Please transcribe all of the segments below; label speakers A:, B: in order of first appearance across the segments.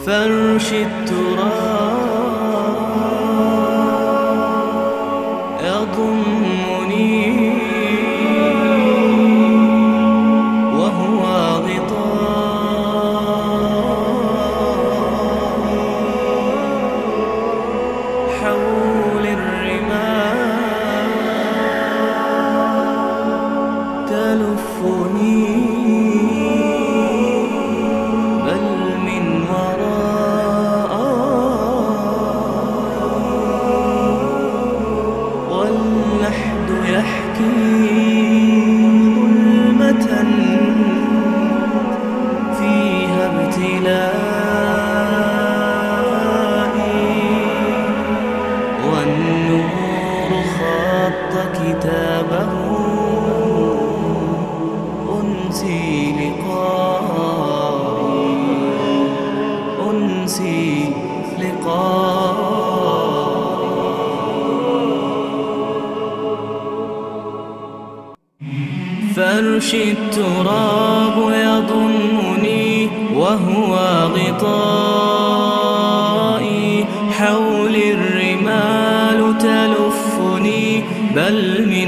A: فرشي التراب يضمني وهو غطاء حول الرمال تلفني فيها ابتلائي والنور خط كتابه أنسي لقائي فرشي التراب يضمني وهو غطائي حولي الرمال تلفني بل من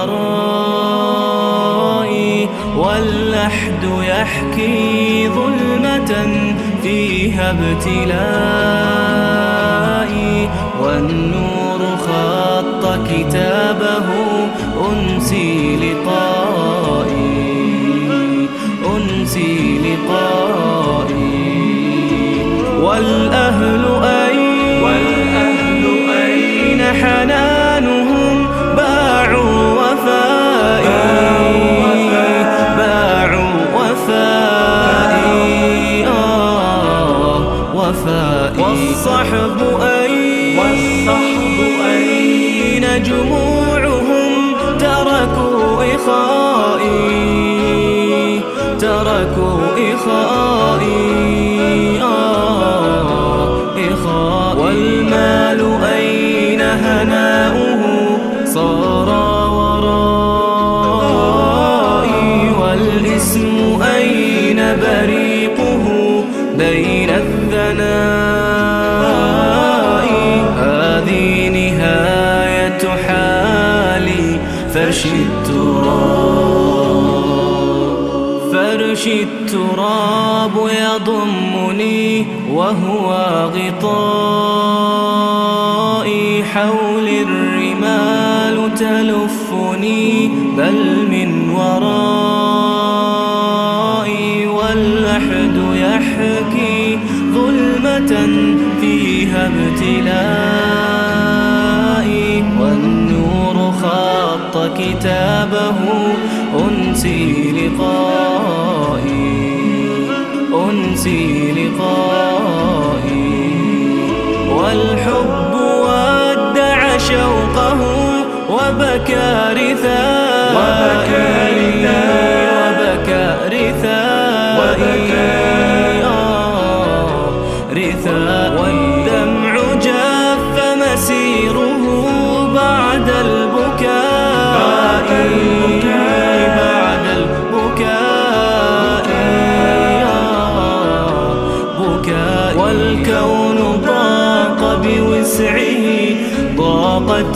A: ورائي واللحد يحكي ظلمة فيها ابتلائي والنور خط كتابه أنسي لقائي والأهل أين حنانهم باعوا وفائي والصحب أين جموعهم تركوا إخائي والمال أين هناؤه صار ورائي والاسم أين بريقه بين الثناء هذه نهاية حالي فرشي التراب يضمني وهو غطائي حولي الرمال تلفني بل من ورائي واللحد يحكي ظلمة فيها ابتلائي والنور خط كتابه أنسي لقائي والحب ودع شوقه وبكى رثائي والدمع جف مسيره بعد البكاء والكون ضاق بوسعه ضاقت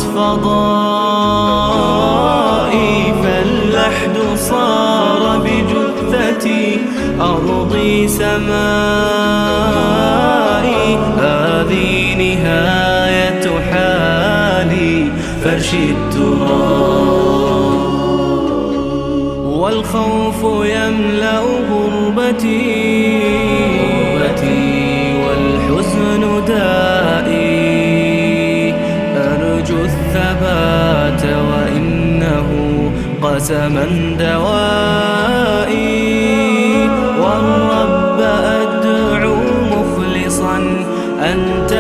A: فضائي فاللحد صار بجثتي أرضي سمائي هذه نهاية حالي فرشي التراب والخوف يملأ غربتي والحزن دائي أرجو الثبات وإنه قسما دوائي والرب أدعو مخلصا أنت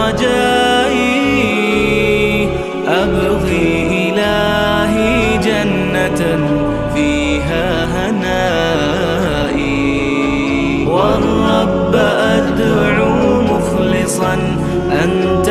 A: رجائي أبغي إلهي جنة فيها هنائي والرب أدعو مخلصا أنت